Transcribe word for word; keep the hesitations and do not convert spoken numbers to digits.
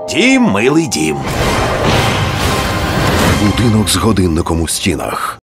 Дім, милий дім. Будинок з годинником у стінах.